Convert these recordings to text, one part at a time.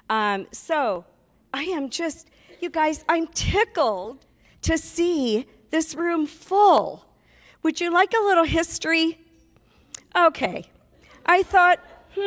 So I am just, you guys, I'm tickled to see this room full. Would you like a little history? Okay. I thought,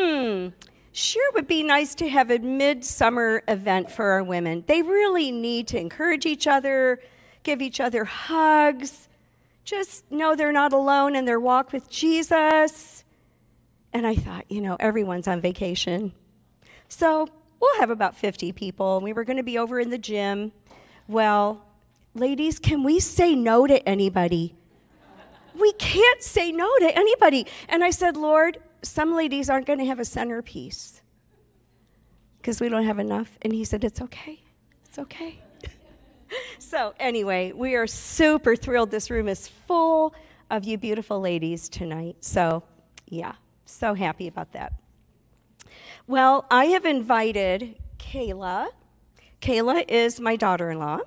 sure would be nice to have a midsummer event for our women. They really need to encourage each other, give each other hugs, just know they're not alone in their walk with Jesus. And I thought, everyone's on vacation. So we'll have about 50 people. We were going to be over in the gym. Well, ladies, can we say no to anybody? We can't say no to anybody. And I said, Lord, some ladies aren't going to have a centerpiece because we don't have enough. And he said, it's okay. It's okay. So anyway, we are super thrilled. This room is full of you beautiful ladies tonight. So yeah, so happy about that. Well, I have invited Kayla. Kayla is my daughter-in-law,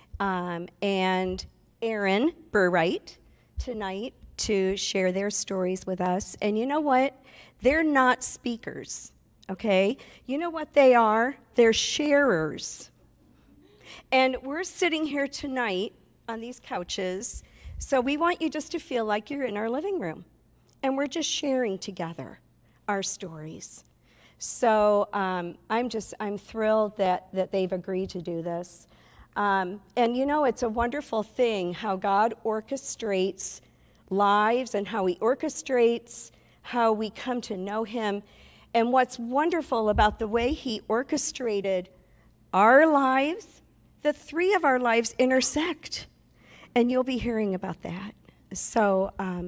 and Aaron Burright tonight to share their stories with us. And you know what? They're not speakers, okay? You know what they are? They're sharers. And we're sitting here tonight on these couches, so we want you just to feel like you're in our living room. And we're just sharing together our stories. So I'm thrilled that they've agreed to do this. And it's a wonderful thing how God orchestrates lives and how he orchestrates how we come to know him. And what's wonderful about the way he orchestrated our lives, the three of our lives intersect. And you'll be hearing about that. So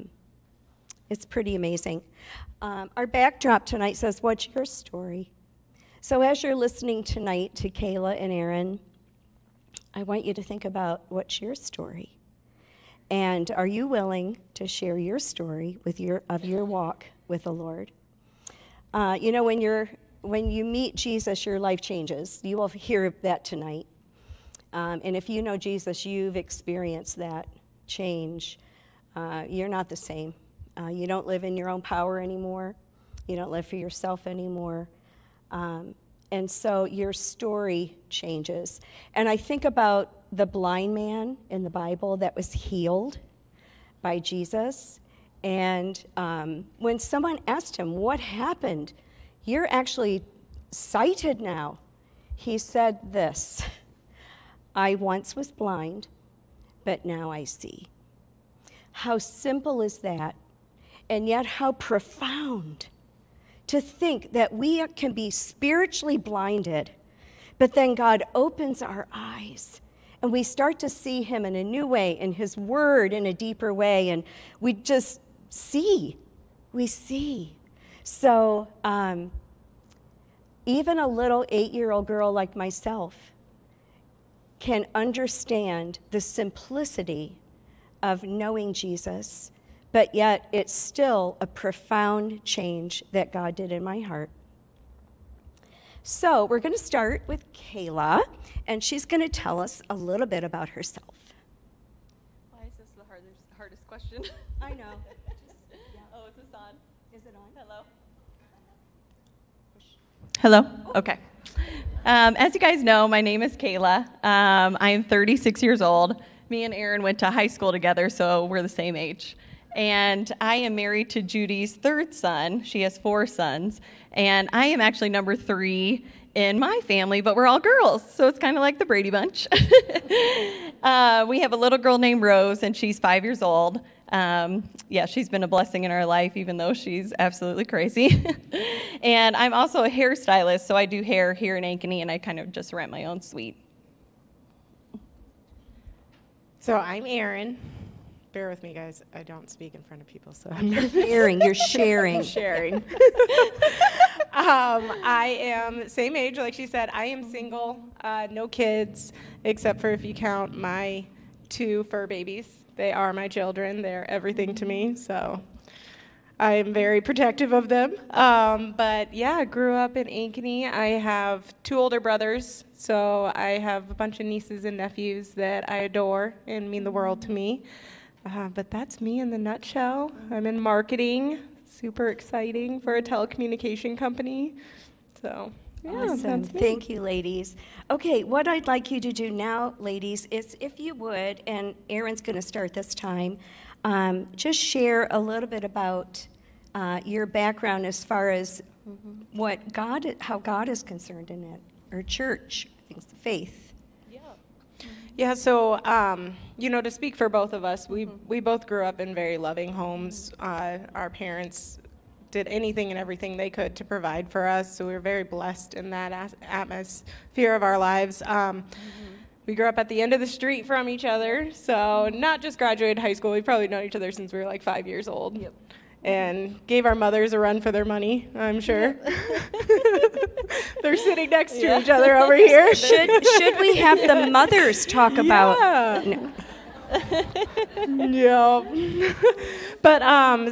it's pretty amazing. Our backdrop tonight says, what's your story? So as you're listening tonight to Kayla and Aaron, I want you to think about what's your story. And are you willing to share your story of your walk with the Lord? When you meet Jesus, your life changes. You will hear that tonight. And if you know Jesus, you've experienced that change. You're not the same. You don't live in your own power anymore. You don't live for yourself anymore. And so your story changes. And I think about the blind man in the Bible that was healed by Jesus. And when someone asked him, what happened? You're actually sighted now. He said this, I once was blind, but now I see. How simple is that? And yet how profound to think that we can be spiritually blinded, but then God opens our eyes and we start to see him in a new way, in his word in a deeper way, and we just see. We see. So even a little 8-year-old girl like myself can understand the simplicity of knowing Jesus, but yet it's still a profound change that God did in my heart. So we're going to start with Kayla, and she's going to tell us a little bit about herself. Why is this the hardest question? I know. Oh, is this on? Is it on? Hello? Hello? Okay. As you guys know, my name is Kayla. I am 36 years old. Me and Aaron went to high school together, so we're the same age. And I am married to Judy's third son. She has 4 sons. And I am actually number 3 in my family, but we're all girls, so it's kind of like the Brady Bunch. We have a little girl named Rose, and she's 5 years old. She's been a blessing in our life, even though she's absolutely crazy. And I'm also a hairstylist, so I do hair here in Ankeny, and I kind of just rent my own suite. So I'm Erin. Bear with me, guys. I don't speak in front of people, so I'm You're sharing. sharing. I am same age, like she said. I am single, no kids, except for if you count my 2 fur babies. They are my children. They're everything to me, so I am very protective of them. But yeah, I grew up in Ankeny. I have 2 older brothers, so I have a bunch of nieces and nephews that I adore and mean the world to me. But that's me in the nutshell. I'm in marketing, super exciting for a telecommunication company. So Awesome. that's me. Thank you, ladies. Okay, what I'd like you to do now, ladies, is if you would, and Aaron's going to start this time, just share a little bit about your background as far as how God is concerned in it, or church, things, the faith. Yeah, so, to speak for both of us, we both grew up in very loving homes. Our parents did anything and everything they could to provide for us, so we were very blessed in that atmosphere of our lives. We grew up at the end of the street from each other, so not just graduated high school, we've probably known each other since we were like 5 years old. Yep. And gave our mothers a run for their money, I'm sure. They're sitting next to each other over here. Should we have the mothers talk about? Yeah. No. Yeah. But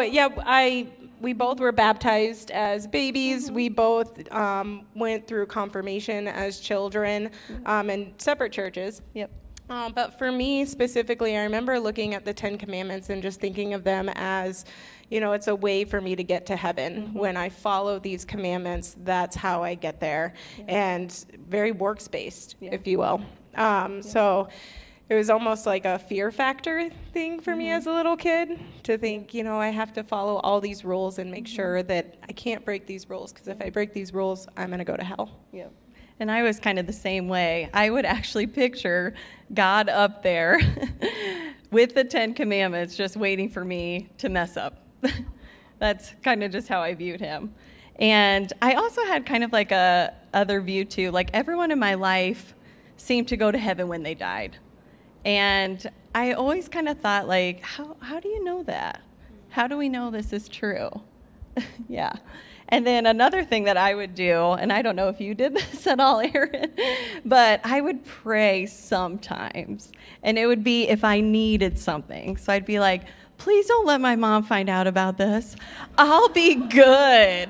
we both were baptized as babies. We both went through confirmation as children in separate churches. Yep. But for me specifically, I remember looking at the 10 Commandments and just thinking of them as, it's a way for me to get to heaven. When I follow these commandments, that's how I get there. And very works-based, if you will. So it was almost like a fear factor thing for me as a little kid to think, I have to follow all these rules and make sure that I can't break these rules, because if I break these rules, I'm going to go to hell. Yep. And I was kind of the same way. I would actually picture God up there with the 10 Commandments just waiting for me to mess up. That's kind of just how I viewed him. And I also had kind of like a other view too. Like everyone in my life seemed to go to heaven when they died. And I always kind of thought like, how do you know that? How do we know this is true? Yeah. And then another thing that I would do, and I don't know if you did this at all, Aaron, but I would pray sometimes. And it would be if I needed something. So I'd be like, please don't let my mom find out about this. I'll be good.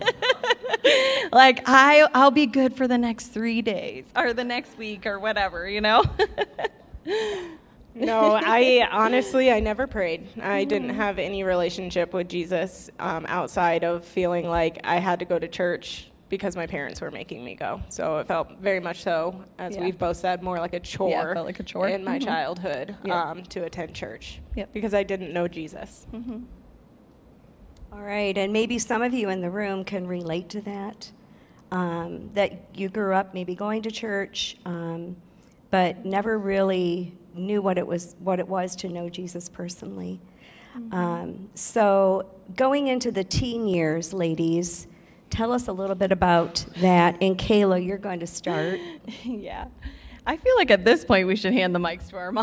Like, I'll be good for the next 3 days or the next week or whatever, No, I never prayed. I didn't have any relationship with Jesus outside of feeling like I had to go to church because my parents were making me go. So it felt very much so, as we've both said, more like a chore, Yeah, it felt like a chore. in my childhood to attend church because I didn't know Jesus. All right, and maybe some of you in the room can relate to that, that you grew up maybe going to church, but never really knew what it was to know Jesus personally. So going into the teen years, ladies, tell us a little bit about that. And Kayla, you're going to start. Yeah. I feel like at this point we should hand the mics to our moms.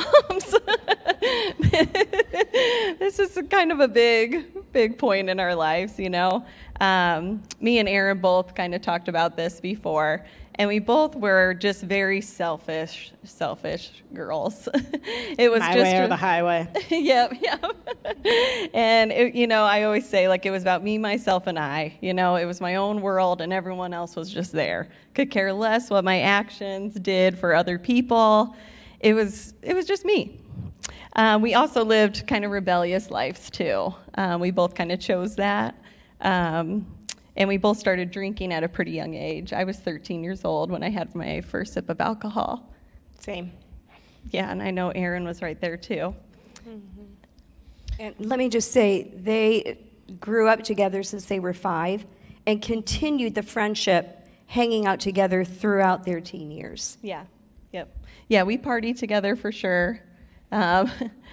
This is kind of a big point in our lives, Me and Aaron both kind of talked about this before. And we both were just very selfish girls. It was My just way or the highway. Yep. And I always say like it was about me, myself, and I. It was my own world, and everyone else was just there. Could care less what my actions did for other people. It was just me. We also lived kind of rebellious lives too. We both kind of chose that. And we both started drinking at a pretty young age. I was 13 years old when I had my first sip of alcohol. Same. Yeah, and I know Aaron was right there too. And let me just say, they grew up together since they were 5 and continued the friendship hanging out together throughout their teen years. Yeah, yep. Yeah, we partied together for sure. And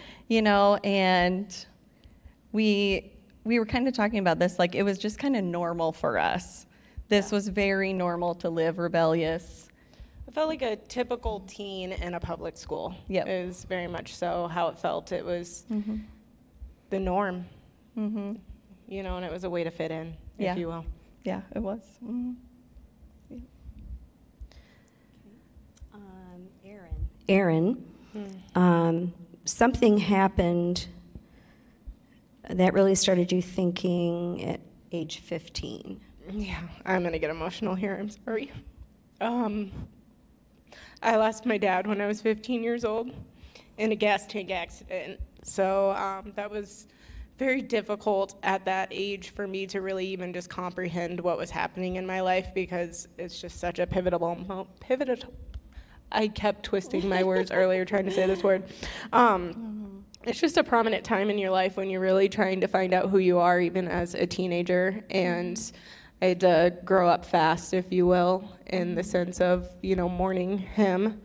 we were kind of talking about this, like it was just kind of normal for us. This was very normal to live rebellious. It felt like a typical teen in a public school. Yep. It was very much so how it felt. It was the norm, and it was a way to fit in, if you will. Yeah, it was. Aaron, something happened that really started you thinking at age 15. Yeah, I'm going to get emotional here. I'm sorry. I lost my dad when I was 15 years old in a gas tank accident. So that was very difficult at that age for me to really even just comprehend what was happening in my life, because it's just such a pivotal. I kept twisting my words earlier trying to say this word. It's just a prominent time in your life when you're really trying to find out who you are, even as a teenager. And I had to grow up fast, if you will, in the sense of, mourning him.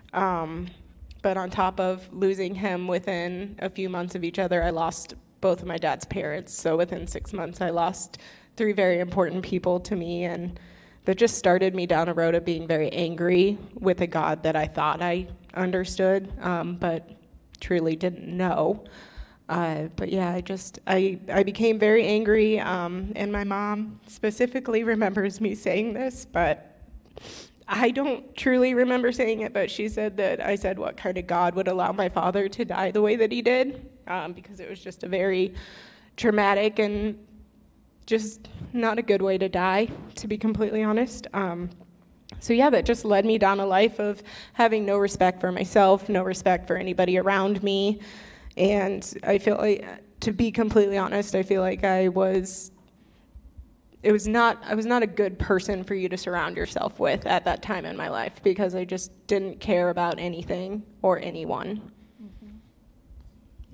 But on top of losing him within a few months of each other, I lost both of my dad's parents. So within 6 months, I lost 3 very important people to me. And that just started me down a road of being very angry with a God that I thought I understood, but truly didn't know. But yeah, I became very angry, and my mom specifically remembers me saying this, but I don't truly remember saying it, but she said that I said what kind of God would allow my father to die the way that he did, because it was just a very traumatic and just not a good way to die, to be completely honest. So yeah, that just led me down a life of having no respect for myself, no respect for anybody around me. And I feel like, to be completely honest, I feel like I was not a good person for you to surround yourself with at that time in my life, because I just didn't care about anything or anyone. Mm-hmm. Yeah.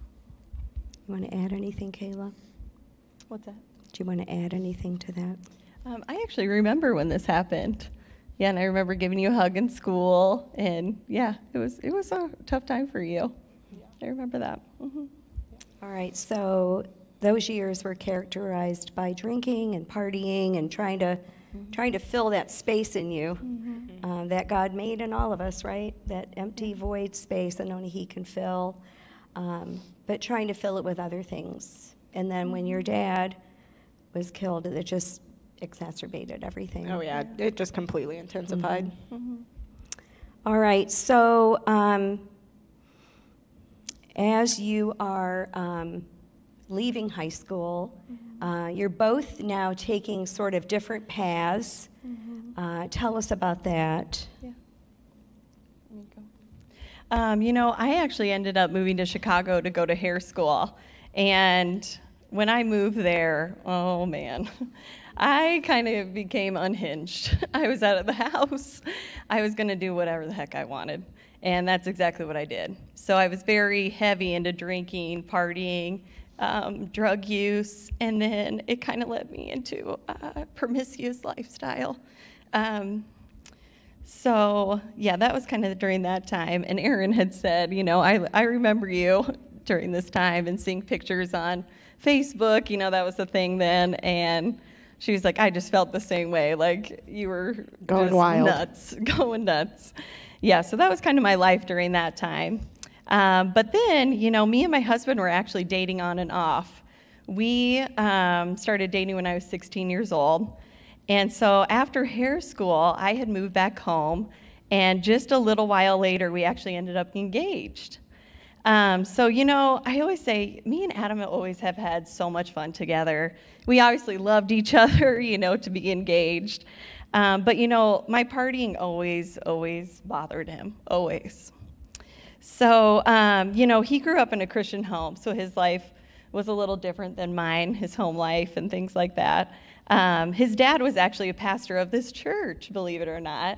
You want to add anything, Kayla? What's that? Do you want to add anything to that? I actually remember when this happened. Yeah, and I remember giving you a hug in school, and yeah, it was a tough time for you. Yeah. I remember that. Mm-hmm. All right, so those years were characterized by drinking and partying and trying to fill that space in you, that God made in all of us, right? That empty void space that only He can fill, but trying to fill it with other things. And then when your dad was killed, it just exacerbated everything. Oh yeah, it just completely intensified. All right, so as you are leaving high school, you're both now taking sort of different paths. Tell us about that. Yeah. Let me go. I actually ended up moving to Chicago to go to hair school. And when I moved there, oh man, I kind of became unhinged. I was out of the house. I was going to do whatever the heck I wanted. And that's exactly what I did. So I was very heavy into drinking, partying, drug use, and then it kind of led me into a promiscuous lifestyle. So yeah, that was kind of during that time. And Erin had said, I remember you during this time and seeing pictures on Facebook, that was the thing then. And she was like, I just felt the same way. Like you were going just wild. Going nuts. Yeah, so that was kind of my life during that time. But then, me and my husband were actually dating on and off. We started dating when I was 16 years old. And so after hair school, I had moved back home. And just a little while later, we actually ended up engaged. So, I always say, me and Adam always have had so much fun together. We obviously loved each other, to be engaged. But, my partying always bothered him, always. So, he grew up in a Christian home, so his life was a little different than mine, his home life and things like that. His dad was actually a pastor of this church, believe it or not.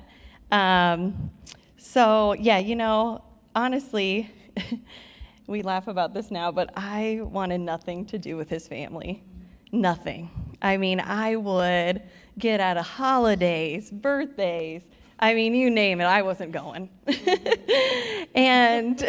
So, yeah, honestly, we laugh about this now, but I wanted nothing to do with his family. Nothing. I mean, I would get out of holidays, birthdays. I mean, you name it, I wasn't going. and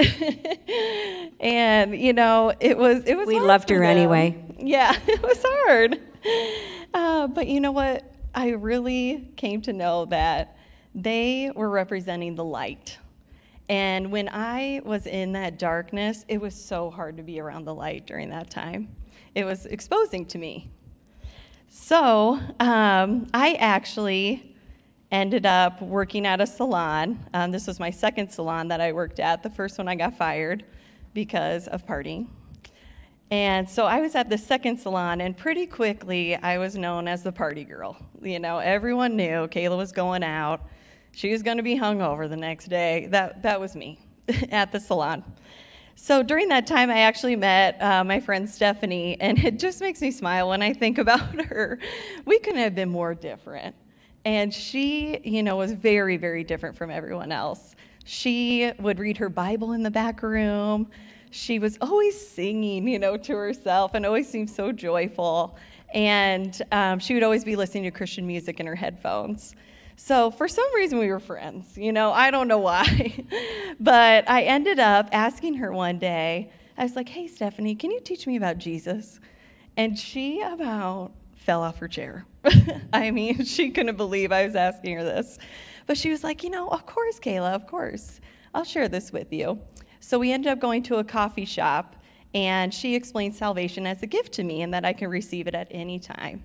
it was We hard loved for her them. anyway. Yeah, it was hard. But you know what? I really came to know that they were representing the light. And when I was in that darkness, it was so hard to be around the light during that time. It was exposing to me. So I actually ended up working at a salon. This was my second salon that I worked at. The first one I got fired because of partying. And so I was at the second salon, and pretty quickly I was known as the party girl. Everyone knew Kayla was going out. She was going to be hungover the next day. That was me at the salon. So during that time, I actually met my friend Stephanie, and it just makes me smile when I think about her. We couldn't have been more different. And she, was very, very different from everyone else. She would read her Bible in the back room. She was always singing, to herself and always seemed so joyful. And she would always be listening to Christian music in her headphones. So for some reason we were friends, I don't know why. But I ended up asking her one day, I was like, hey, Stephanie, can you teach me about Jesus? And she about fell off her chair. I mean, she couldn't believe I was asking her this. But she was like, of course, Kayla, of course. I'll share this with you. So we ended up going to a coffee shop, and she explained salvation as a gift to me and that I can receive it at any time.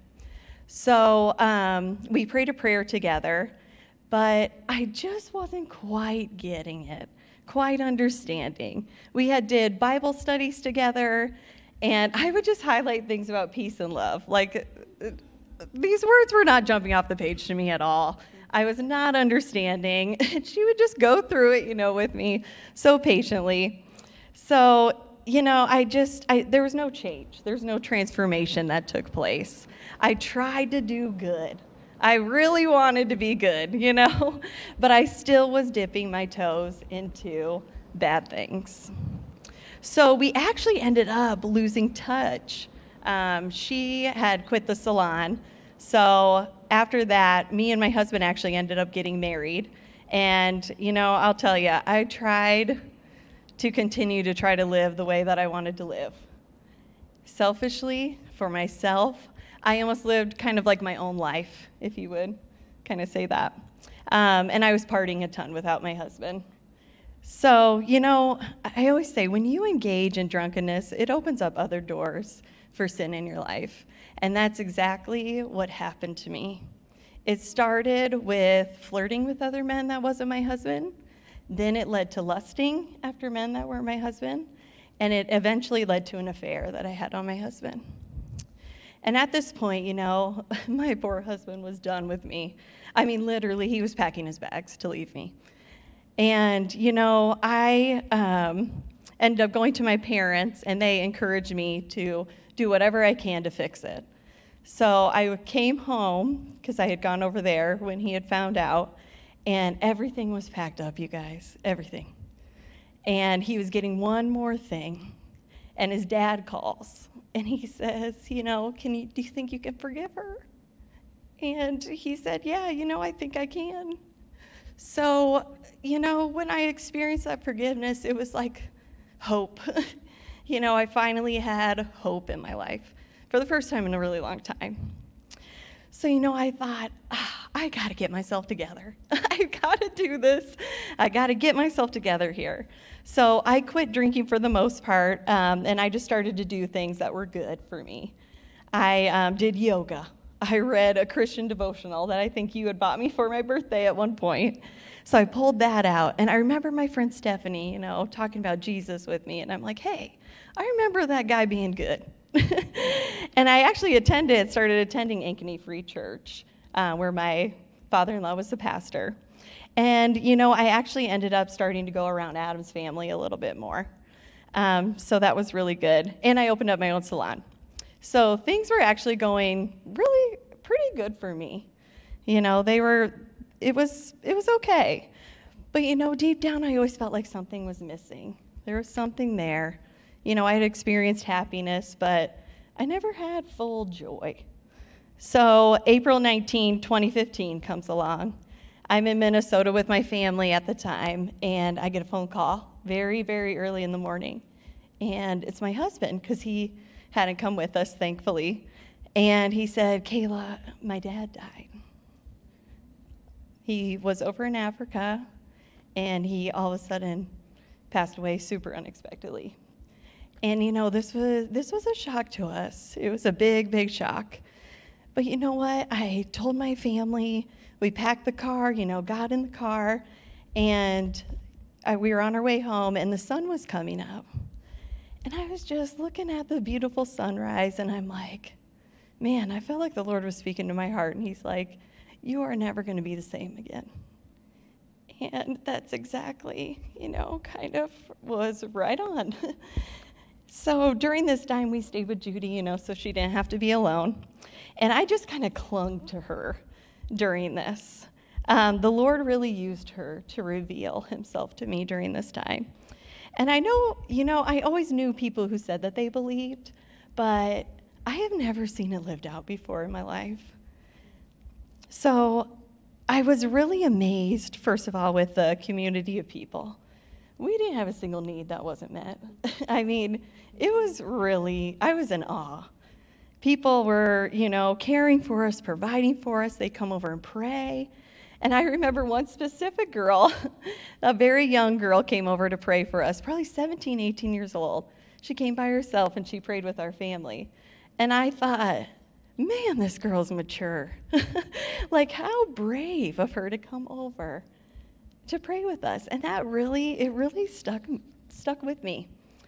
So we prayed a prayer together, but I just wasn't quite getting it, quite understanding. We did Bible studies together, and I would just highlight things about peace and love. Like, these words were not jumping off the page to me at all. I was not understanding, and she would just go through it, with me so patiently. So, there was no change. There's no transformation that took place. I tried to do good. I really wanted to be good, but I still was dipping my toes into bad things. So we actually ended up losing touch. She had quit the salon. So after that, me and my husband actually ended up getting married. And, I'll tell you, I tried to continue to try to live the way that I wanted to live. Selfishly, for myself, I almost lived kind of like my own life, if you would kind of say that. And I was partying a ton without my husband. So, I always say when you engage in drunkenness, it opens up other doors for sin in your life. And that's exactly what happened to me. It started with flirting with other men that wasn't my husband. Then it led to lusting after men that weren't my husband. And it eventually led to an affair that I had on my husband. And at this point, my poor husband was done with me. I mean, literally, he was packing his bags to leave me. And, I ended up going to my parents, and they encouraged me to do whatever I can to fix it. So I came home, because I had gone over there when he had found out, and everything was packed up, you guys, everything. And he was getting one more thing, and his dad calls, and he says, do you think you can forgive her? And he said, yeah, I think I can. So, when I experienced that forgiveness, it was like hope. I finally had hope in my life for the first time in a really long time. So, I thought, I got to get myself together. I got to do this. I got to get myself together here. So I quit drinking for the most part, and I just started to do things that were good for me. I did yoga. I read a Christian devotional that I think you had bought me for my birthday at one point. So I pulled that out, and I remember my friend Stephanie, talking about Jesus with me, and I'm like, hey, I remember that guy being good. And I actually started attending Ankeny Free Church, where my father-in-law was the pastor. And, I actually ended up starting to go around Adam's family a little bit more. So that was really good. And I opened up my own salon. So things were actually going really pretty good for me. It was okay. But, deep down, I always felt like something was missing. There was something there. I had experienced happiness, but I never had full joy. So April 19, 2015 comes along. I'm in Minnesota with my family at the time, and I get a phone call very, very early in the morning. And it's my husband, because he hadn't come with us, thankfully. And he said, Kayla, my dad died. He was over in Africa, and he all of a sudden passed away super unexpectedly. And, this was a shock to us. It was a big, big shock. But you know what? I told my family. We packed the car, got in the car, and we were on our way home, and the sun was coming up. And I was just looking at the beautiful sunrise, and I'm like, man, I felt like the Lord was speaking to my heart, and he's like, you are never going to be the same again. And that's exactly, kind of was right on. So during this time, we stayed with Judy, so she didn't have to be alone. And I just kind of clung to her during this. The Lord really used her to reveal himself to me during this time. And I know, I always knew people who said that they believed, but I have never seen it lived out before in my life. So I was really amazed, first of all, with the community of people. We didn't have a single need that wasn't met. I mean, it was really, I was in awe. People were, caring for us, providing for us. They'd come over and pray. And I remember one specific girl, a very young girl, came over to pray for us, probably 17, 18 years old. She came by herself and she prayed with our family. And I thought, man, this girl's mature. Like, how brave of her to come over to pray with us. And that really stuck with me.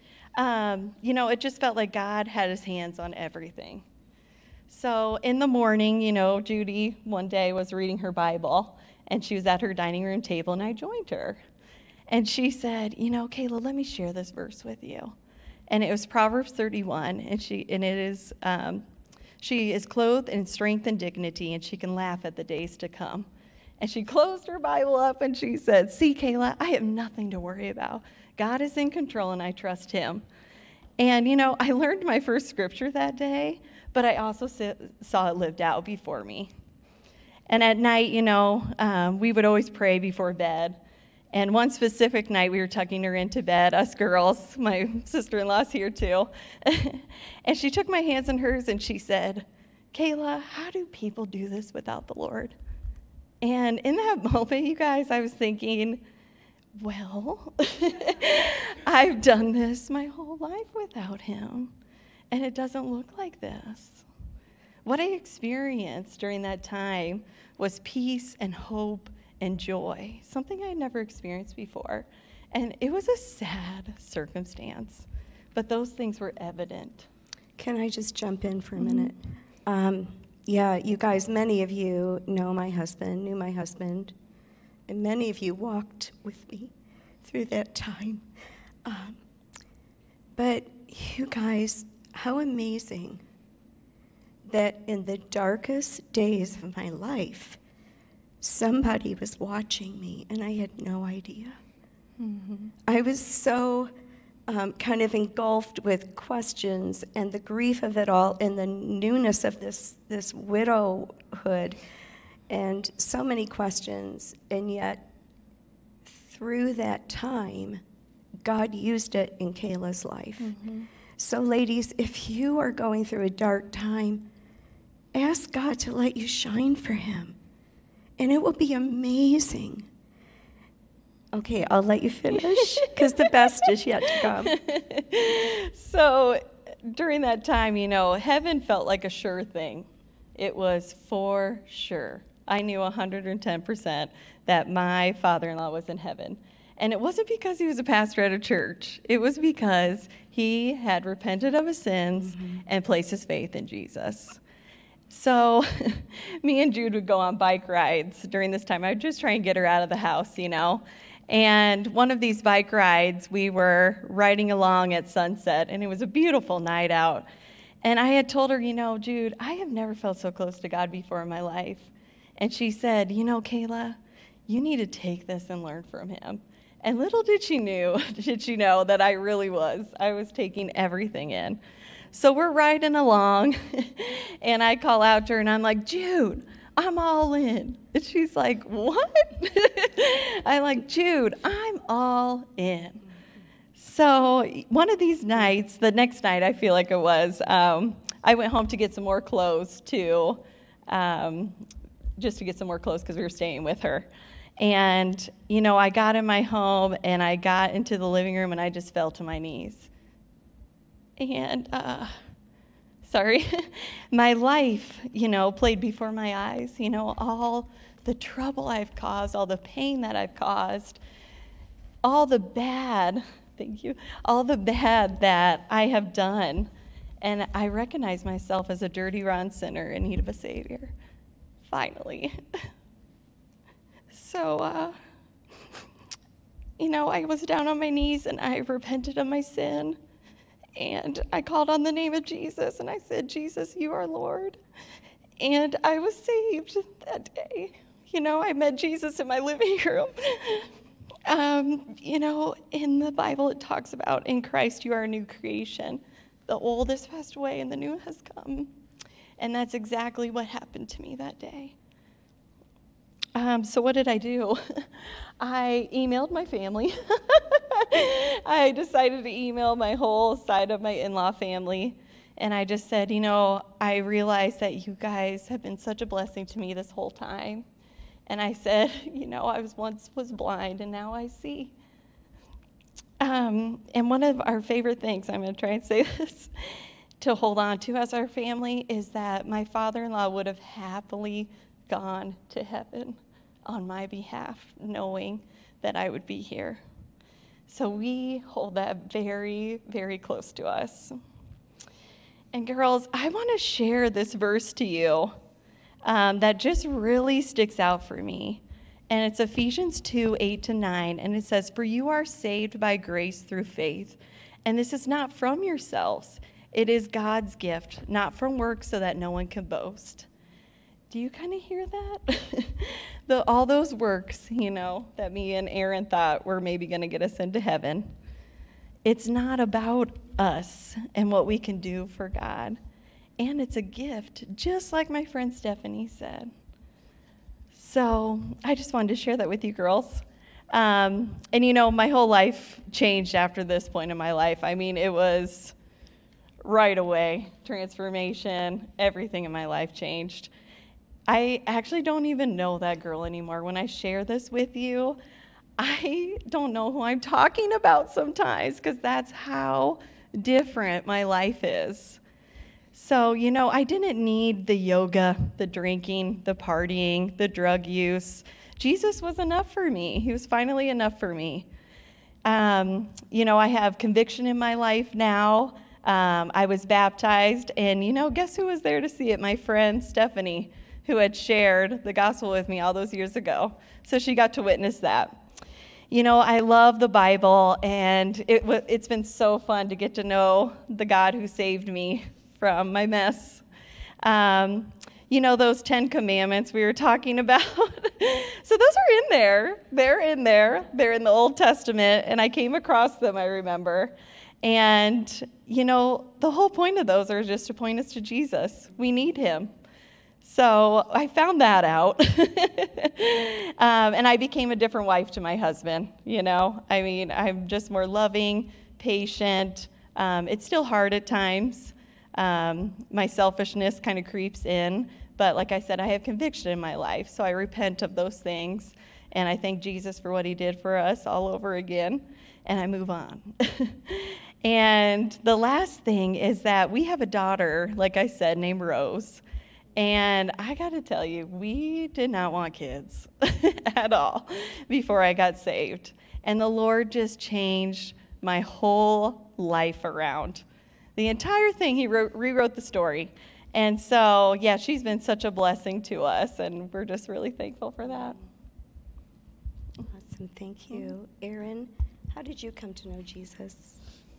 It just felt like God had his hands on everything. So in the morning, Judy one day was reading her Bible, and she was at her dining room table, and I joined her. And she said, Kayla, let me share this verse with you. And it was Proverbs 31, and it is, she is clothed in strength and dignity, and she can laugh at the days to come. And she closed her Bible up, and she said, see, Kayla, I have nothing to worry about. God is in control, and I trust him. And, I learned my first scripture that day, but I also saw it lived out before me. And at night, we would always pray before bed. And one specific night, we were tucking her into bed, us girls. My sister-in-law's here, too. And she took my hands in hers, and she said, Kayla, how do people do this without the Lord? And in that moment, you guys, I was thinking, well, I've done this my whole life without him, and it doesn't look like this. What I experienced during that time was peace and hope and joy, something I had never experienced before. And it was a sad circumstance, but those things were evident. Can I just jump in for a minute? Yeah, you guys, many of you knew my husband, and many of you walked with me through that time. But you guys, how amazing that in the darkest days of my life, somebody was watching me, and I had no idea. Mm-hmm. I was so kind of engulfed with questions and the grief of it all and the newness of this widowhood and so many questions. And yet, through that time, God used it in Kayla's life. Mm-hmm. So ladies, if you are going through a dark time, ask God to let you shine for him. And it will be amazing. Okay, I'll let you finish, because the best is yet to come. So during that time, heaven felt like a sure thing. It was for sure. I knew 110% that my father-in-law was in heaven. And it wasn't because he was a pastor at a church. It was because he had repented of his sins and placed his faith in Jesus. So me and Jude would go on bike rides during this time. I would just try and get her out of the house, And one of these bike rides, we were riding along at sunset, and it was a beautiful night out. And I had told her, Jude, I have never felt so close to God before in my life. And she said, Kayla, you need to take this and learn from him. And little did she know that I really was. I was taking everything in. So we're riding along, and I call out to her, and I'm like, Jude, I'm all in. And she's like, what? I'm like, Jude, I'm all in. So one of these nights, the next night I feel like it was, I went home to get some more clothes too, just to get some more clothes because we were staying with her. And, I got in my home, and I got into the living room, and I just fell to my knees. And, my life, played before my eyes, all the trouble I've caused, all the pain that I've caused, all the bad, all the bad that I have done. And I recognize myself as a dirty, rotten sinner in need of a Savior, finally. So, I was down on my knees and I repented of my sin. And I called on the name of Jesus and I said, Jesus, you are Lord. And I was saved that day. I met Jesus in my living room. In the Bible it talks about in Christ you are a new creation. The old has passed away and the new has come. And that's exactly what happened to me that day. So what did I do? I emailed my family. I decided to email my whole side of my in-law family. And I just said, I realize that you guys have been such a blessing to me this whole time. And I said, I was blind and now I see. And one of our favorite things, I'm going to try and say this, to hold on to as our family is that my father-in-law would have happily gone to heaven on my behalf, knowing that I would be here. So we hold that very, very close to us. And girls, I want to share this verse to you that just really sticks out for me. And it's Ephesians 2:8-9, and it says, "For you are saved by grace through faith, and this is not from yourselves. It is God's gift, not from works, so that no one can boast." Do you kind of hear that? All those works, that me and Aaron thought were maybe going to get us into heaven. It's not about us and what we can do for God. And it's a gift, just like my friend Stephanie said. So I just wanted to share that with you girls. And my whole life changed after this point in my life. I mean, it was right away, transformation, everything in my life changed. I actually don't even know that girl anymore. When I share this with you, I don't know who I'm talking about sometimes because that's how different my life is. So, I didn't need the yoga, the drinking, the partying, the drug use. Jesus was enough for me. He was finally enough for me. I have conviction in my life now. I was baptized, and guess who was there to see it? My friend Stephanie, who had shared the gospel with me all those years ago. So she got to witness that. I love the Bible, and it's been so fun to get to know the God who saved me from my mess. Those 10 commandments we were talking about. So those are in there. They're in there. They're in the Old Testament, and I came across them, I remember. And, the whole point of those are just to point us to Jesus. We need him. So I found that out. And I became a different wife to my husband, I'm just more loving, patient. It's still hard at times. My selfishness kind of creeps in. But like I said, I have conviction in my life, so I repent of those things. And I thank Jesus for what he did for us all over again. And I move on. And the last thing is that we have a daughter, like I said, named Rose. And I got to tell you, we did not want kids at all before I got saved. And the Lord just changed my whole life around. The entire thing, he rewrote the story. And so, yeah, she's been such a blessing to us, and we're just really thankful for that. Awesome, thank you. Aaron, how did you come to know Jesus?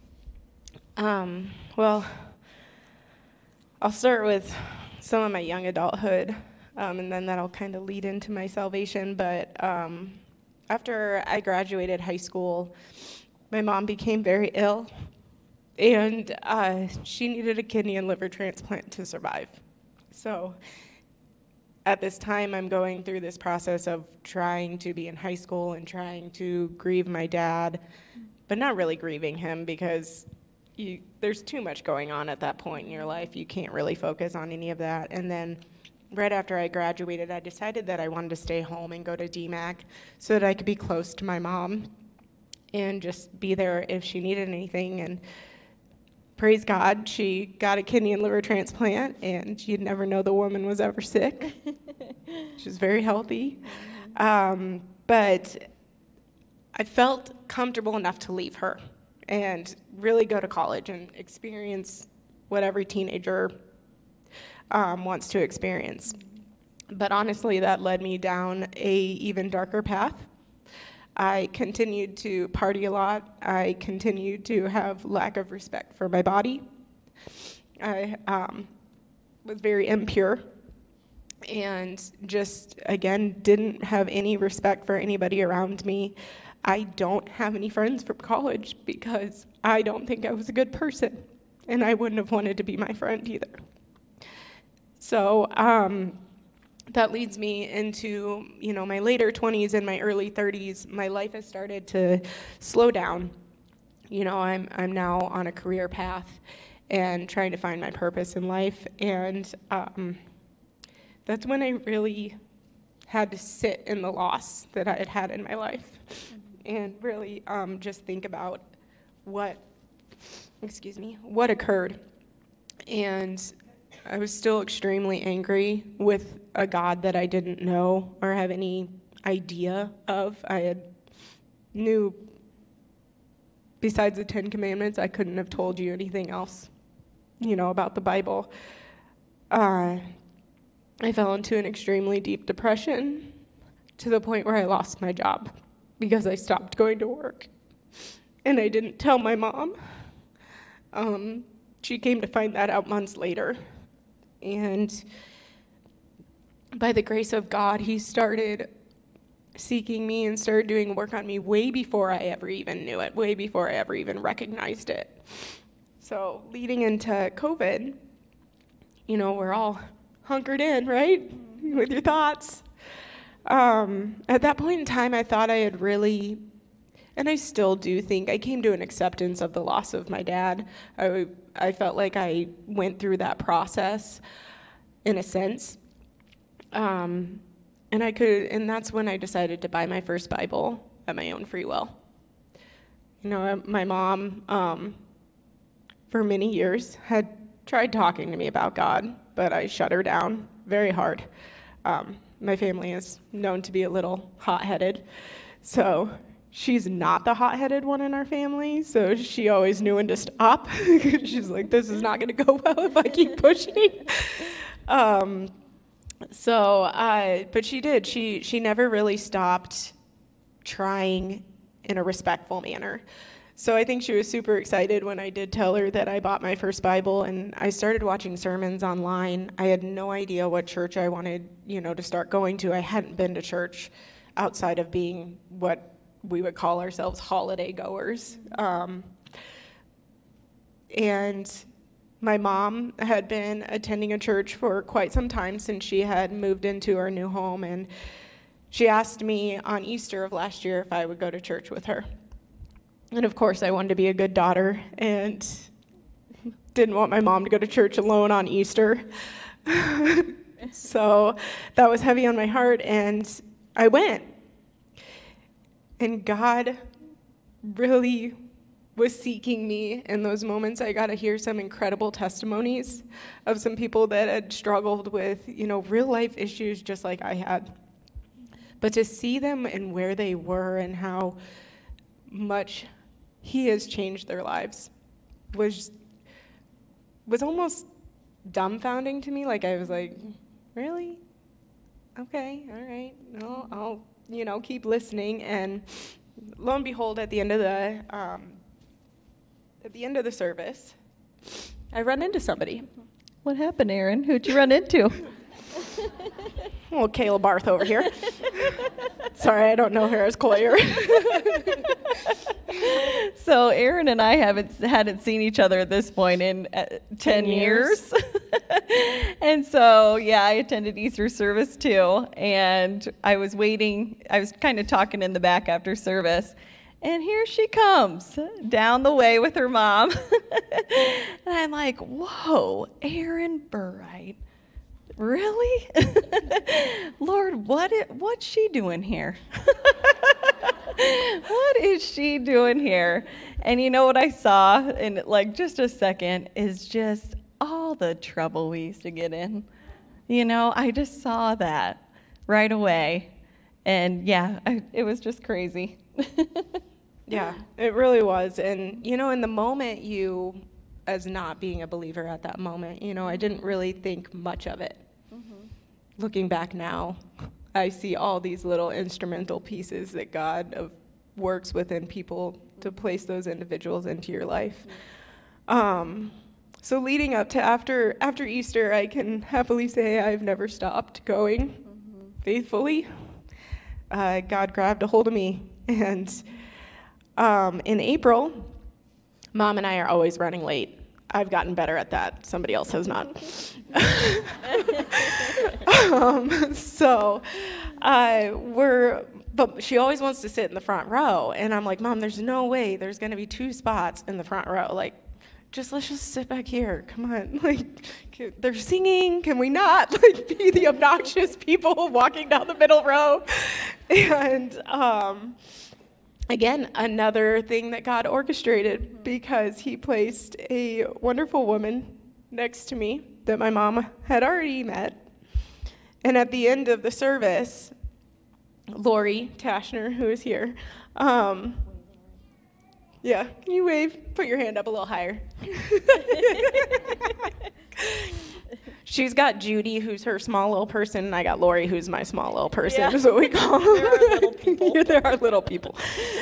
Well, I'll start with some of my young adulthood, and then that'll kind of lead into my salvation. But after I graduated high school, my mom became very ill, and she needed a kidney and liver transplant to survive. So at this time, I'm going through this process of trying to be in high school and trying to grieve my dad, but not really grieving him because there's too much going on at that point in your life. You can't really focus on any of that. And then right after I graduated, I decided that I wanted to stay home and go to DMAC so that I could be close to my mom and just be there if she needed anything. And praise God, she got a kidney and liver transplant, and you'd never know the woman was ever sick. She was very healthy. But I felt comfortable enough to leave her and really go to college and experience what every teenager wants to experience. But honestly, that led me down a even darker path. I continued to party a lot. I continued to have lack of respect for my body. I was very impure and just, again, didn't have any respect for anybody around me. I don't have any friends from college because I don't think I was a good person, and I wouldn't have wanted to be my friend either. So that leads me into, my later 20s and my early 30s. My life has started to slow down. I'm now on a career path and trying to find my purpose in life, and that's when I really had to sit in the loss that I had had in my life and really just think about what occurred. And I was still extremely angry with a God that I didn't know or have any idea of. Knew, besides the 10 Commandments, I couldn't have told you anything else, about the Bible. I fell into an extremely deep depression to the point where I lost my job because I stopped going to work. And I didn't tell my mom. She came to find that out months later. And by the grace of God, he started seeking me and started doing work on me way before I ever even knew it, way before I ever even recognized it. So leading into COVID, we're all hunkered in, right? With your thoughts. At that point in time, I thought I had really, and I still do think, I came to an acceptance of the loss of my dad. I felt like I went through that process in a sense. And that's when I decided to buy my first Bible at my own free will. My mom, for many years, had tried talking to me about God, but I shut her down very hard. My family is known to be a little hot-headed, so she's not the hot-headed one in our family, so she always knew when to stop. She's like, this is not going to go well if I keep pushing. But she did. She never really stopped trying in a respectful manner. So I think she was super excited when I did tell her that I bought my first Bible, and I started watching sermons online. I had no idea what church I wanted, to start going to. I hadn't been to church outside of being what we would call ourselves holiday goers. And my mom had been attending a church for quite some time since she had moved into her new home, and she asked me on Easter of last year if I would go to church with her. And of course, I wanted to be a good daughter and didn't want my mom to go to church alone on Easter. So that was heavy on my heart, and I went. And God really was seeking me in those moments. I got to hear some incredible testimonies of some people that had struggled with, real life issues just like I had. But to see them and where they were and how much he has changed their lives was almost dumbfounding to me. Like, I was like, really? Okay, all right. No, I'll keep listening. And lo and behold, at the end of the service, I run into somebody. What happened, Aaron? Who'd you run into? Well, Kayla Barth over here. Sorry, I don't know her as Collier. So Aaron and I hadn't seen each other at this point in 10 years. And so, I attended Easter service too. And I was waiting. I was kind of talking in the back after service. And here she comes down the way with her mom. And I'm like, whoa, Aaron Burright. Really? Lord, what's she doing here? What is she doing here? And you know what I saw in just a second is just all the trouble we used to get in. I just saw that right away. And it was just crazy. Yeah, it really was. And, in the moment as not being a believer at that moment, I didn't really think much of it. Mm-hmm. Looking back now, I see all these little instrumental pieces that God, of works within people to place those individuals into your life. So leading up to after Easter, I can happily say I've never stopped going faithfully. God grabbed a hold of me, and in April, Mom and I are always running late. I've gotten better at that. Somebody else has not. But she always wants to sit in the front row, and I'm like, Mom, there's no way there's going to be 2 spots in the front row. Like, let's just sit back here. Come on. Like, they're singing. Can we not, like, be the obnoxious people walking down the middle row? And again, another thing that God orchestrated, because he placed a wonderful woman next to me that my mom had already met. And at the end of the service, Lori Tashner, who is here, yeah, can you wave? Put your hand up a little higher. She's got Judy, who's her small little person, and I got Lori, who's my small little person, is what we call them. There are little people. Yeah, there are little people.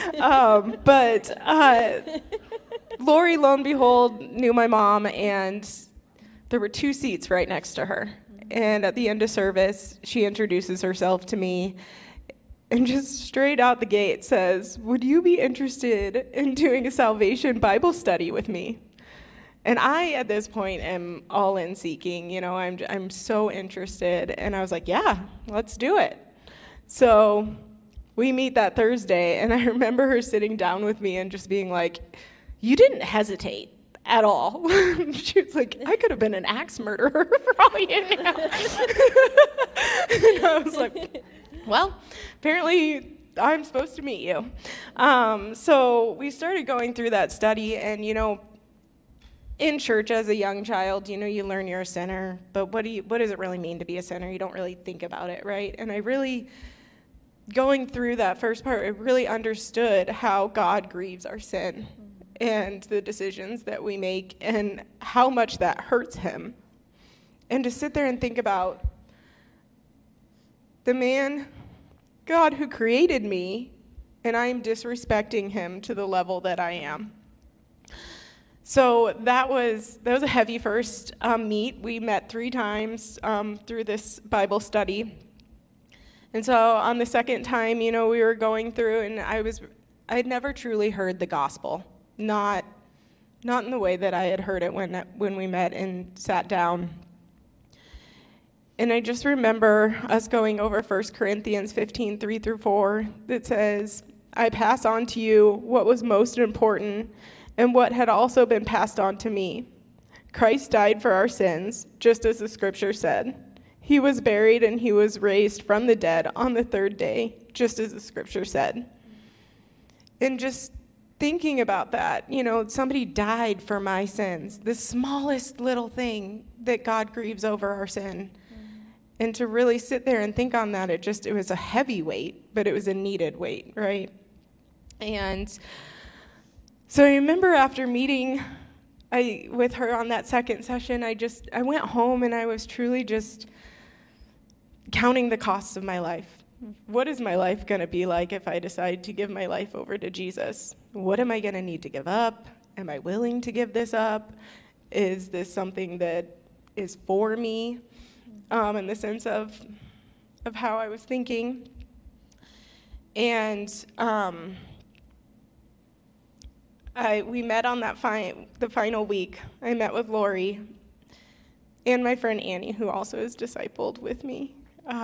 Lori, lo and behold, knew my mom, and there were 2 seats right next to her. And at the end of service, she introduces herself to me, and just straight out the gate says, "Would you be interested in doing a salvation Bible study with me?" And I, at this point, am all in seeking. You know, I'm so interested. And I was like, yeah, let's do it. So we meet that Thursday, and I remember her sitting down with me and just being like, you didn't hesitate at all. She was like, I could have been an axe murderer for all you know. And I was like, well, apparently I'm supposed to meet you. So we started going through that study, and, you know, in church as a young child, you know, you learn you're a sinner, but what does it really mean to be a sinner? You don't really think about it, right? And I really, going through that first part, I really understood how God grieves our sin and the decisions that we make and how much that hurts him. And to sit there and think about the man, God, who created me, and I am disrespecting him to the level that I am. So that was a heavy first meet. We met 3 times through this Bible study. And so on the second time, you know, we were going through, and I had never truly heard the gospel, not in the way that I had heard it when we met and sat down. And I just remember us going over 1 Corinthians 15, 3-4, that says, I pass on to you what was most important and what had also been passed on to me. Christ died for our sins, just as the scripture said. He was buried and he was raised from the dead on the 3rd day, just as the scripture said. And just thinking about that, you know, somebody died for my sins, the smallest little thing that God grieves over our sin. And to really sit there and think on that, it was a heavy weight, but it was a needed weight, right? And so I remember after meeting with her on that second session, I went home and I was truly just counting the costs of my life. What is my life going to be like if I decide to give my life over to Jesus? What am I going to need to give up? Am I willing to give this up? Is this something that is for me? In the sense of how I was thinking. And we met on the final week. I met with Lori and my friend Annie, who also is discipled with me.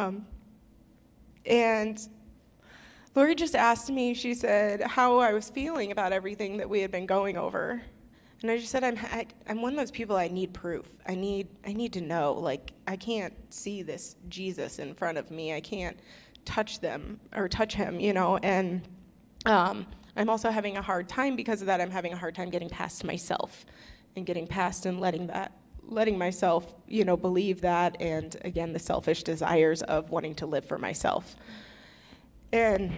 And Lori just asked me, she said, how I was feeling about everything that we had been going over. And I just said, I'm one of those people, I need proof. I need to know. Like, I can't see this Jesus in front of me. I can't touch him, you know. And I'm also having a hard time because of that. I'm having a hard time getting past myself and getting past and letting myself, you know, believe that. And again, the selfish desires of wanting to live for myself. And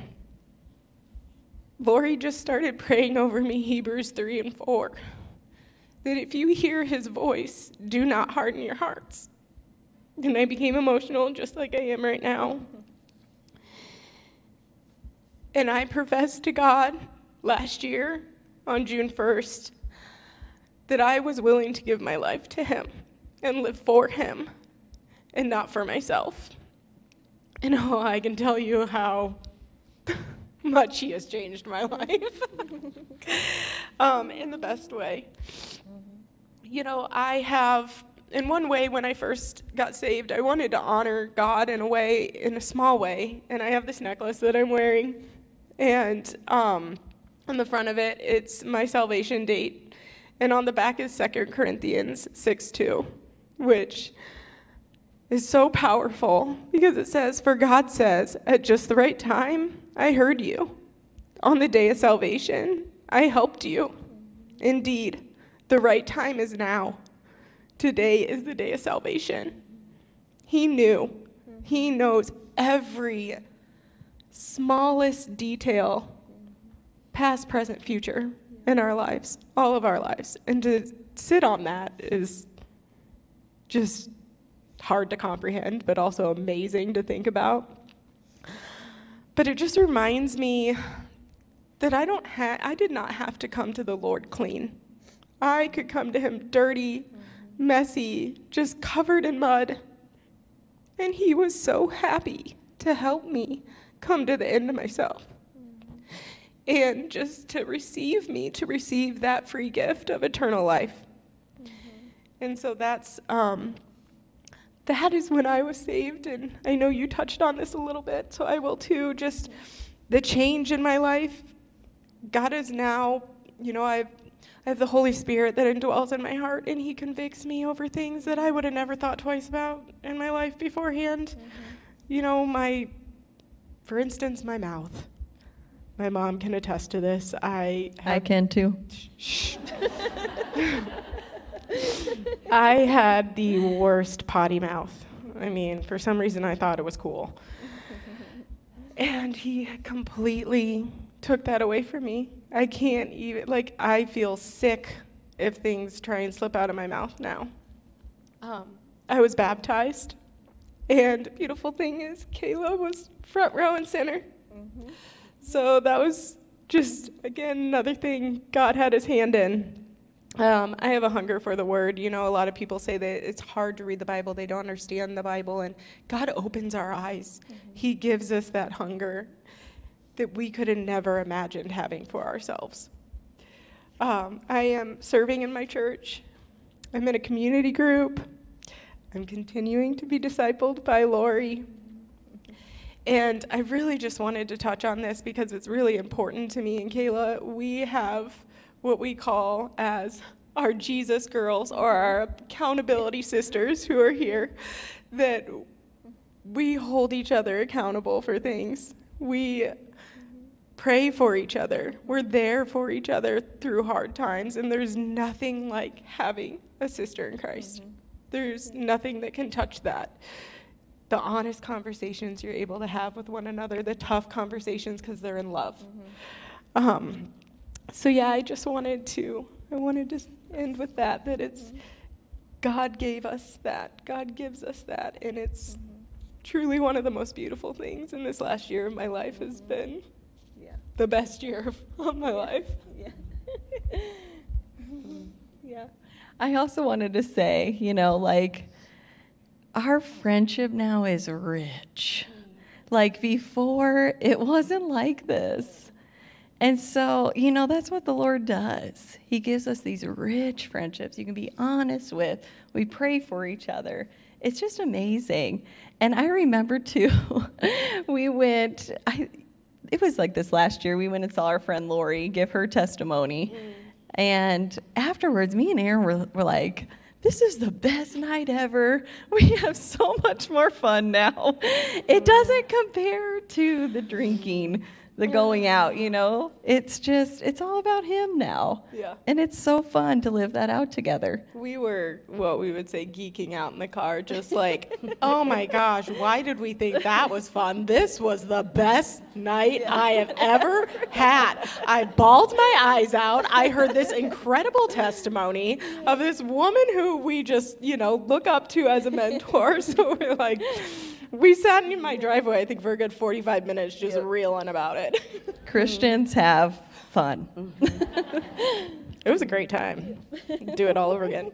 Lori just started praying over me Hebrews 3-4. That if you hear his voice, do not harden your hearts. And I became emotional just like I am right now. And I professed to God last year on June 1st that I was willing to give my life to him and live for him and not for myself. And I can tell you how much he has changed my life in the best way. You know, in one way, when I first got saved, I wanted to honor God in a small way. And I have this necklace that I'm wearing. And on the front of it, it's my salvation date. And on the back is 2 Corinthians 6:2, which is so powerful because it says, "For God says, at just the right time, I heard you. On the day of salvation, I helped you. Indeed, the right time is now. Today is the day of salvation." He knows every smallest detail, past, present, future, in our lives, all of our lives. And to sit on that is just hard to comprehend, but also amazing to think about. But it just reminds me that I did not have to come to the Lord clean. I could come to him dirty, messy, just covered in mud. And he was so happy to help me come to the end of myself. And just to receive that free gift of eternal life. And so that is when I was saved. And I know you touched on this a little bit, so I will too. Just the change in my life. God is now, I have the Holy Spirit that indwells in my heart, and he convicts me over things that I would have never thought twice about in my life beforehand. For instance, my mouth. My mom can attest to this. I can too. Shh. I had the worst potty mouth. I mean, for some reason I thought it was cool. And he completely took that away from me. I can't even, I feel sick if things try and slip out of my mouth now. I was baptized, and the beautiful thing is Kayla was front row and center. So that was just, again, another thing God had his hand in. I have a hunger for the word. A lot of people say that it's hard to read the Bible. They don't understand the Bible, and God opens our eyes. He gives us that hunger that we could have never imagined having for ourselves. I am serving in my church. I'm in a community group. I'm continuing to be discipled by Lori. And I really just wanted to touch on this because it's really important to me and Kayla. We have what we call as our Jesus girls, or our accountability sisters who are here, that we hold each other accountable for things. We pray for each other. We're there for each other through hard times, and there's nothing like having a sister in Christ. There's nothing that can touch that. The honest conversations you're able to have with one another, the tough conversations because they're in love. So yeah, I wanted to end with that it's God gave us that. God gives us that, and it's truly one of the most beautiful things. And this last year of my life has been the best year of my life. Yeah. I also wanted to say, our friendship now is rich. Before, it wasn't like this. And so, that's what the Lord does. He gives us these rich friendships you can be honest with. We pray for each other. It's just amazing. And I remember, too, it was like this last year, we went and saw our friend Lori give her testimony. And afterwards, me and Aaron were like, this is the best night ever. We have so much more fun now. It doesn't compare to the drinking, the going out, It's all about him now. Yeah. And it's so fun to live that out together. We were, what we would say, geeking out in the car, just like, oh my gosh, why did we think that was fun? This was the best night I have ever had. I bawled my eyes out. I heard this incredible testimony of this woman who we just, look up to as a mentor. So we're like, We sat in my driveway, I think, for a good 45 minutes just reeling about it. Christians have fun. It was a great time. Do it all over again.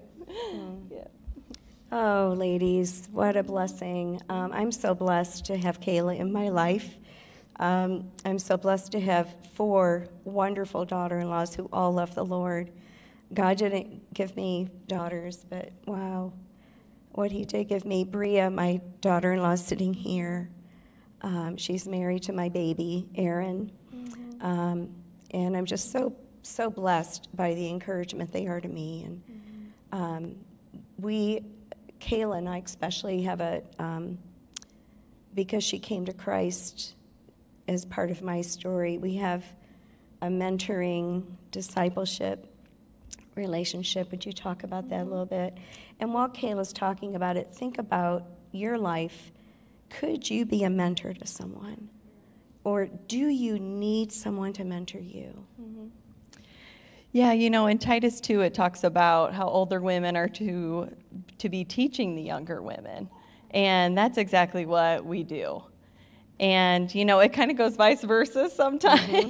Oh, ladies, what a blessing. I'm so blessed to have Kayla in my life. I'm so blessed to have 4 wonderful daughter-in-laws who all love the Lord. God didn't give me daughters, but wow, what he did give me. Bria, my daughter-in-law, is sitting here. She's married to my baby, Aaron. And I'm just so blessed by the encouragement they are to me. And Kayla and I especially have because she came to Christ as part of my story, we have a mentoring discipleship relationship. Would you talk about that a little bit? And while Kayla's talking about it, think about your life. Could you be a mentor to someone? Or do you need someone to mentor you? Yeah, in Titus 2, it talks about how older women are to be teaching the younger women. And that's exactly what we do. And, it kind of goes vice versa sometimes.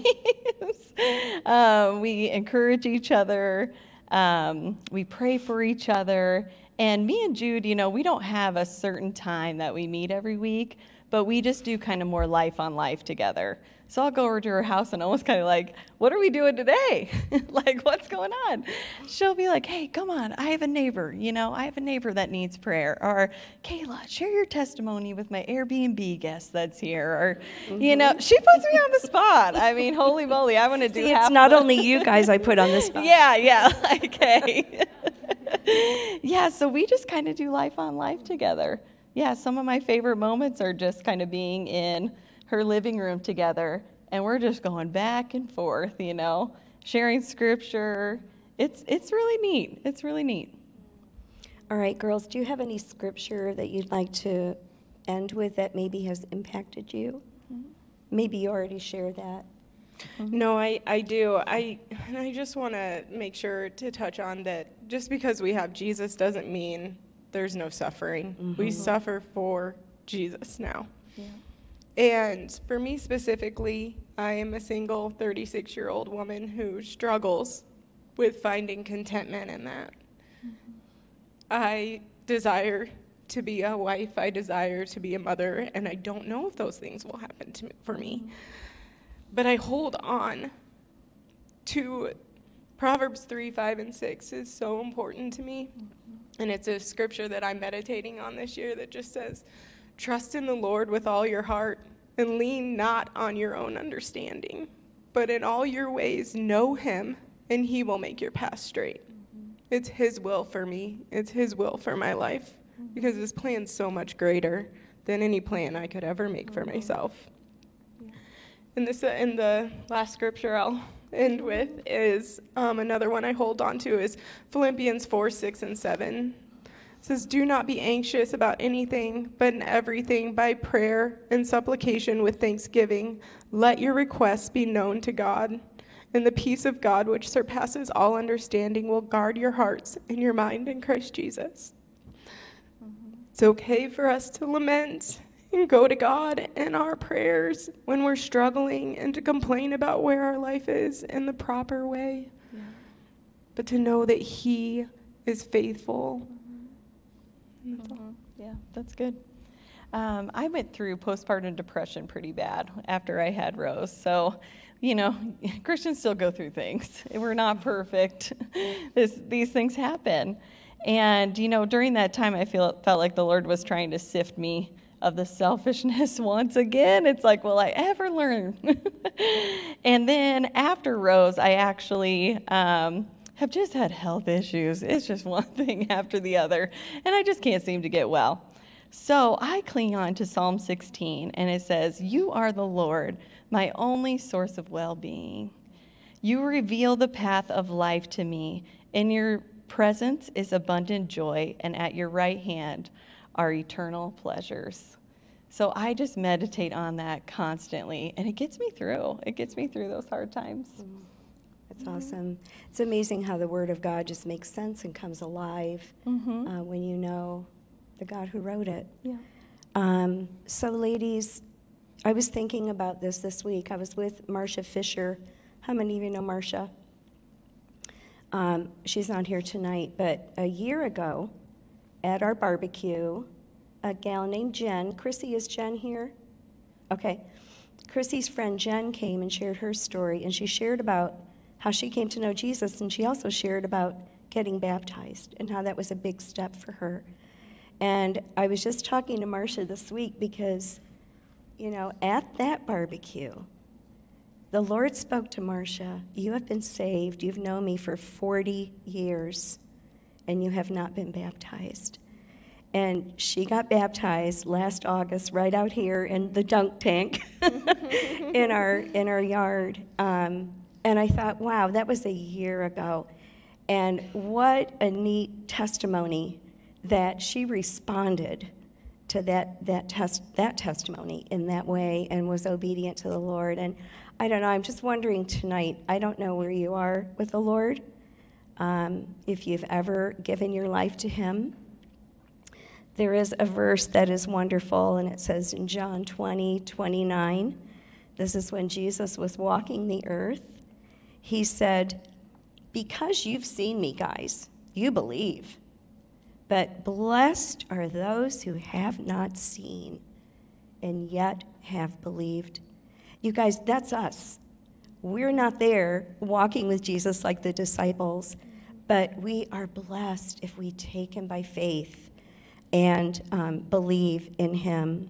We encourage each other. We pray for each other. And me and Jude, we don't have a certain time that we meet every week, but we just do kind of more life on life together. So I'll go over to her house and almost kind of like, what are we doing today? Like, what's going on? She'll be like, hey, come on, I have a neighbor, I have a neighbor that needs prayer. Or, Kayla, share your testimony with my Airbnb guest that's here. Or, she puts me on the spot. I mean, holy moly, I want to do See, half. it's not only you guys I put on the spot. Yeah, okay. Yeah, so we just kind of do life on life together. Yeah, some of my favorite moments are just kind of being in her living room together, and we're just going back and forth, sharing scripture. It's really neat. It's really neat. All right, girls, do you have any scripture that you'd like to end with that maybe has impacted you? Maybe you already shared that. No, I do. I just want to make sure to touch on that just because we have Jesus doesn't mean there's no suffering. We suffer for Jesus now. Yeah. And for me specifically, I am a single 36-year-old woman who struggles with finding contentment in that. I desire to be a wife, I desire to be a mother, and I don't know if those things will happen for me. But I hold on to Proverbs 3, 5, and 6 is so important to me. And it's a scripture that I'm meditating on this year that just says, trust in the Lord with all your heart and lean not on your own understanding, but in all your ways know him and he will make your path straight. It's his will for me. It's his will for my life because his plan's so much greater than any plan I could ever make for myself. And the last scripture I'll end with is another one I hold on to is Philippians 4, 6, and 7. It says, do not be anxious about anything, but in everything by prayer and supplication with thanksgiving, let your requests be known to God. And the peace of God, which surpasses all understanding, will guard your hearts and your mind in Christ Jesus. It's okay for us to lament and go to God in our prayers when we're struggling and to complain about where our life is in the proper way. Yeah. But to know that he is faithful. Yeah, that's good. I went through postpartum depression pretty bad after I had Rose. So, Christians still go through things. We're not perfect. These things happen. And, during that time, I felt like the Lord was trying to sift me of the selfishness once again. It's like, will I ever learn? And then after Rose, I actually have just had health issues. It's just one thing after the other, and I just can't seem to get well. So I cling on to Psalm 16, and it says, you are the Lord, my only source of well-being. You reveal the path of life to me. In your presence is abundant joy, and at your right hand are eternal pleasures. So I just meditate on that constantly, and it gets me through. It gets me through those hard times. That's awesome. It's amazing how the Word of God just makes sense and comes alive when you know the God who wrote it. Yeah. So ladies, I was thinking about this week. I was with Marcia Fisher. How many of you know Marcia? She's not here tonight, but a year ago at our barbecue, a gal named Jen, Chrissy, is Jen here? Okay. Chrissy's friend Jen came and shared her story, and she shared about how she came to know Jesus, and she also shared about getting baptized and how that was a big step for her. And I was just talking to Marcia this week because, you know, at that barbecue, the Lord spoke to Marcia, you have been saved, you've known me for 40 years, and you have not been baptized. And she got baptized last August right out here in the dunk tank in our yard. And I thought, wow, that was a year ago. And what a neat testimony that she responded to that testimony in that way and was obedient to the Lord. And I don't know, I'm just wondering tonight, I don't know where you are with the Lord, if you've ever given your life to him. There is a verse that is wonderful, and it says in John 20:29, this is when Jesus was walking the earth. He said, because you've seen me, guys, you believe. But blessed are those who have not seen and yet have believed. You guys, that's us. We're not there walking with Jesus like the disciples, but we are blessed if we take him by faith and believe in him.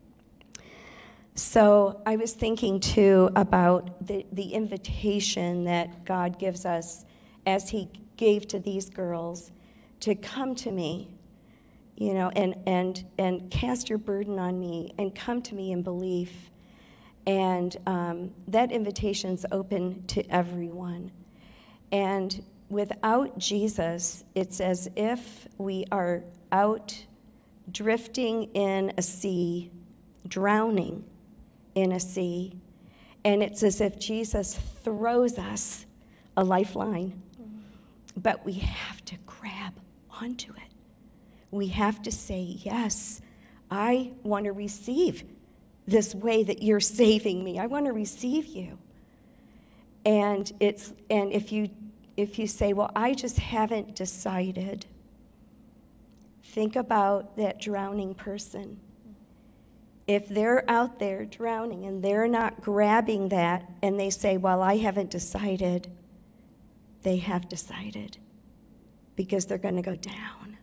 So I was thinking, too, about the invitation that God gives us as he gave to these girls to come to me, you know, and cast your burden on me and come to me in belief. And that invitation's open to everyone. And without Jesus, it's as if we are out drifting in a sea, drowning in a sea, and it's as if Jesus throws us a lifeline, but we have to grab onto it. We have to say, yes, I want to receive this way that you're saving me. I want to receive you. And if you say, well, I just haven't decided, think about that drowning person. If they're out there drowning and they're not grabbing that and they say, well, I haven't decided, they have decided because they're going to go down.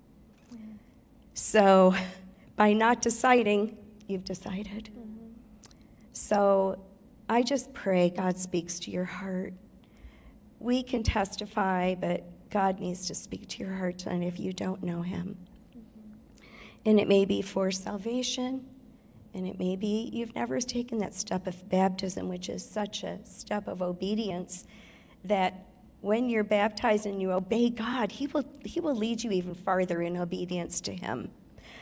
So by not deciding, you've decided. So I just pray God speaks to your heart. We can testify, but God needs to speak to your heart tonight if you don't know him. And it may be for salvation, and it may be you've never taken that step of baptism, which is such a step of obedience that when you're baptized and you obey God, he will lead you even farther in obedience to him.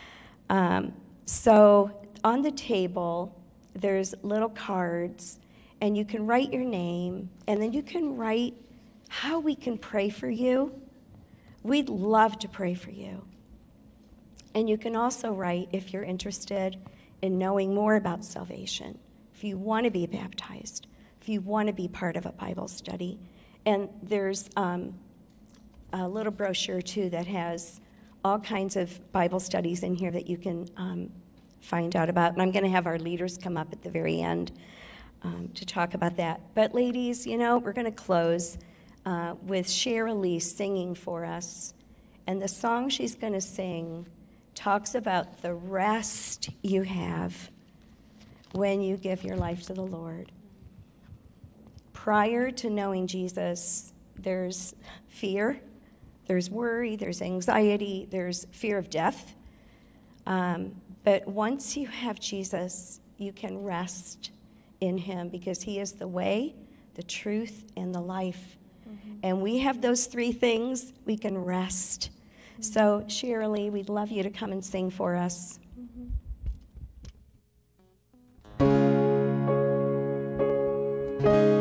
So on the table, there's little cards, and you can write your name, and then you can write how we can pray for you. We'd love to pray for you. And you can also write, if you're interested in knowing more about salvation, if you want to be baptized, if you want to be part of a Bible study. And there's a little brochure, too, that has all kinds of Bible studies in here that you can find out about. And I'm going to have our leaders come up at the very end to talk about that. But ladies, you know, we're going to close with Cheryl Lee singing for us. And the song she's going to sing talks about the rest you have when you give your life to the Lord. Prior to knowing Jesus, there's fear, there's worry, there's anxiety, there's fear of death. But once you have Jesus, you can rest in him because he is the way, the truth, and the life. And we have those three things, we can rest. So, Shirley, we'd love you to come and sing for us. Mm-hmm.